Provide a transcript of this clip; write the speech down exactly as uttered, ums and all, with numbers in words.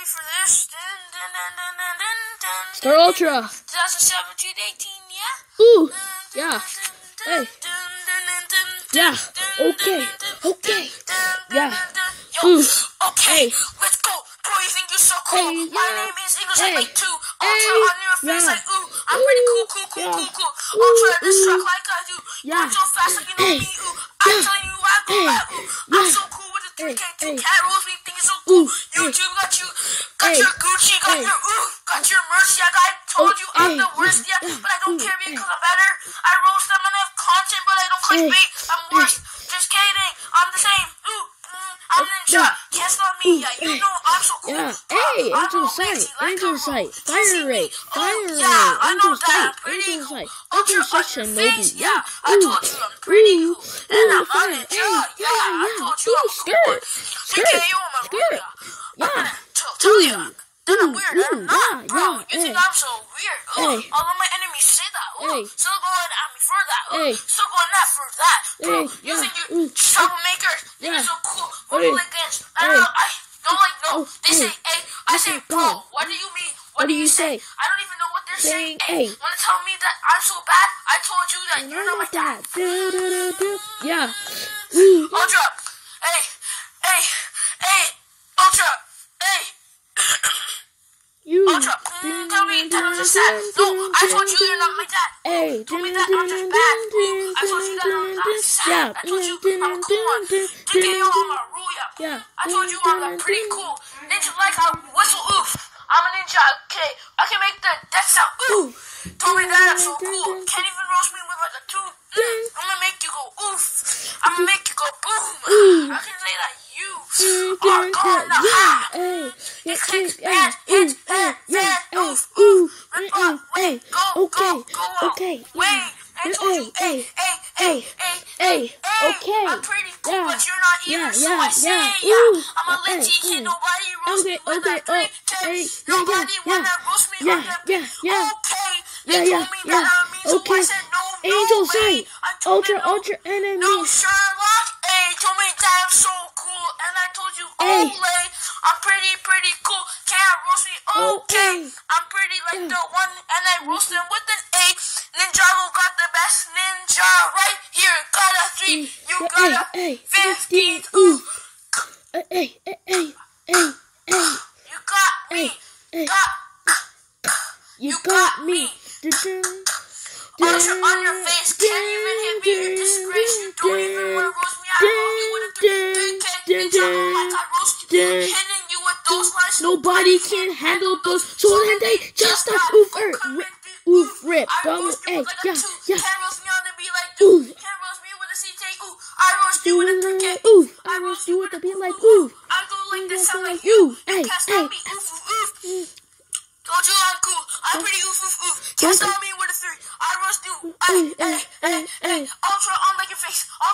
me for this. Dun, dun, dun, dun, dun, dun, dun, Star Ultra. twenty seventeen eighteen, yeah? Ooh, Dun, dun, yeah. dun, Hey. dun, dun, dun, dun, Yeah. dun, Okay. dun, dun, Okay. dun, dun, Yeah. dun, dun. Yo, Ooh. okay, Hey. let's go. Boy, you think you're so cool. Hey, My yeah. name is English Hey. like two. Hey, Ultra on your face yeah. like ooh. I'm pretty cool, cool, cool, Yeah. cool, cool. Ooh, Ultra this ooh. truck like I do. Yeah. Going so fast like you know Hey. me, ooh. I'm Yeah. telling you I go Hey. back, ooh. I'm Yeah. so cool with the three K Hey. two Hey. cat rolls, me thinking so cool. Ooh. Hey. YouTube got you, got Hey. your Gucci, got Hey. your ooh, got your merch. Yeah, I told Oh, you I'm hey. the worst, Yeah. yeah, Yeah. but I don't Ooh. care Hey. because I'm better. I roast them and I have content, but I don't Hey. clickbait. I'm worse. Just kidding. I'm the same. Ooh. mm, I'm Ninja. Yeah. Can't stop me. Yeah, you Hey. know I'm so cool. Yeah. Uh, Hey, I'm Angel all Sight. lazy like Angel a Sight. roll. Fire See me? Ray. Oh, Fire Ray. yeah, I know Angel that. Sight. I'm pretty Angel cool. Sight. Ultra Angel Sight on your Shinobi. face. Yeah. Yeah, I Ooh. told you I'm pretty Ooh. cool. And Ooh. I'm a Fire. ninja. Hey. Yeah, Yeah. I Yeah. told you Ooh. I'm a cool one. Skirt. three K Skirt. U, I'm a Skirt. ruler. I'm Yeah. gonna tell, tell you Ooh. that I'm Ooh. weird. Ooh. I'm not, Yeah. bro. Yeah. You think Hey. I'm so weird? Ooh, Hey. all of my enemies say that. Ooh, Hey. still going at me for that. Ooh, Hey. still going at for that. Bro, Hey. you Yeah. think you Ooh. troublemakers? Think Yeah. you're so cool? Hey. Rebel against? I Hey. don't know. I don't like no. Oh, They hey. say A. I say bro. What do you mean? What, What do you say? I don't even know what they're saying. Saying A. A. Wanna tell me that I'm so bad? I told you that And you're I'm not my not dad. that. Do, do, do, do. Yeah. Ooh. Ultra. Hey. Hey. Hey. Ultra. Hey. You. Ultra, mm, tell me that I'm just sad. No, I told you you're not my dad. Hey. Told me that I'm just bad. Ooh, I told you that I'm not sad. Yeah. I told you I'm a cool one. D K O, I'm a Ruya. Yeah. I told you I'm a pretty cool. Ninja like I whistle oof. I'm a ninja, okay? I can make the death sound oof. Told me that I'm so cool. Can't even roast me with like a tooth. Mm, I'm gonna make you go oof. I'm gonna make you go boom. I can say that you are gonna high. Hey. It Yeah. kicks Yeah. bad, hits bad, Yeah. bad, Hey. oof, Ooh. oof, rip Mm-mm. up, wait, Hey. go, Okay. go, go out, Okay. wait. I Yeah. told you, Hey. hey, hey, hey, hey, Hey. hey, Okay. I'm pretty cool, Yeah. but you're not either, Yeah. so Yeah. I say, Yeah. yeah, Ooh. I'm a Hey. legit kid, Ooh. nobody roast me Okay. with Okay. a three Oh. K, Hey. Yeah. nobody Yeah. wanna Yeah. roast me Yeah. on that Yeah. beat, Yeah. okay, they Yeah, told yeah, me yeah. that I'm me, so Okay. I said, no, no Angel way, Sight. I told Ultra, them, no, ultra enemy. no, Sherlock, hey, told me that I'm so cool, and I told you, Hey. Olay, I'm pretty, pretty cool, can't roast me, okay, Okay. I'm pretty like Yeah. the one, and I roast them with an A, Ninjago got the best ninja right here, got a three, you Yeah, got a hey, hey, fifteen, fifteen, ooh, Hey, hey, hey, hey, hey, hey. you got me, Hey, hey. got, You you got got me. me. Dun-dun. Ultra on your face, can't even hit me, you're disgrace, you don't even wanna roast me, I roast you with a three K, Ninjago like I roast you, hitting you with those lines, Nobody can handle those, so then they just a oof, er, rip, oof, rip, I double roast you egg, with like a yeah, two, yeah. can't roast me on the beat like Ooh. two, can't roast me with a C T, ooh, I roast you with a three K, Ooh, I roast you with a beat like ooh, ooh. I go like this, sound like Ooh, you, you hey, can't hey. stop me, oof, oof, oof. Told you I'm cool, I'm pretty oof, oof, oof, can't stop me with a three, I roast you, hey, hey, hey, hey, ultra on like your face,